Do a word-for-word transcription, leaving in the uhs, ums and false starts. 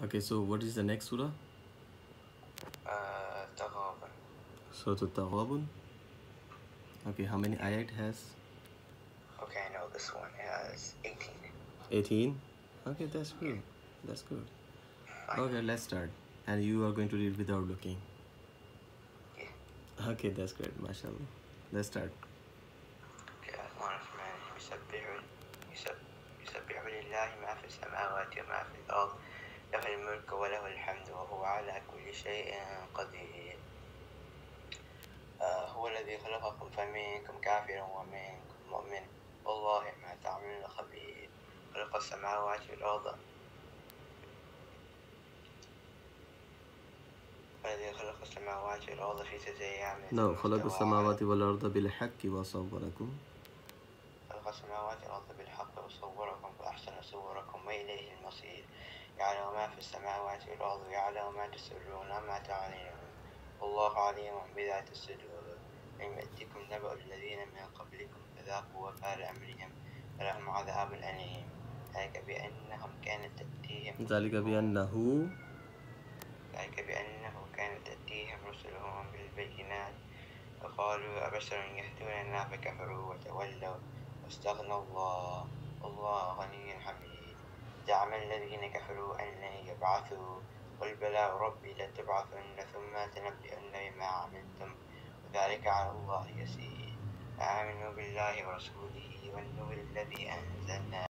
Okay, so what is the next surah? Uh, Taghabun. Surah At-Taghabun. Okay, how many ayat it has? Okay, I know this one has eighteen. eighteen? Okay, that's good. That's good. Okay, let's start. And you are going to read without looking. Yeah. Okay, that's great, mashallah. Let's start. Okay, الرحمن يسبح يسبح يسبح لله ما في السماوات وما في الأرض له الملك وله الحمد وهو على كل شيء قدير. آه هو الذي خلقكم فمنكم كافر ومنكم مؤمن والله ما تعملون خبير. خلق السماوات والأرض الذي خلق السماوات والأرض في ستة أيام No, خلق السماوات والأرض بالحق وصوركم. خلق السماوات والأرض بالحق وصوركم فأحسن صوركم وإليه المصير. يعلم ما في السماوات والأرض ويعلم ما تسرون وما تعلنون والله عليم بذات الصدور. لم يأتكم نبأ الذين من قبلكم فذاقوا وبال أمرهم ولهم عذاب أليم. ذلك بأنهم كانت تأتيهم ذلك بأنه ذلك بأنه كانت تأتيهم رسلهم بالبينات فقالوا أبشر يهدوننا فكفروا وتولوا واستغنى الله والله غني حميد. زعم الذين كفروا أن لن يبعثوا قل بلى وربي لتبعثن ثم تنبئن بما عملتم وذلك على الله يسير. آمنوا بالله ورسوله والنور الذي أنزلنا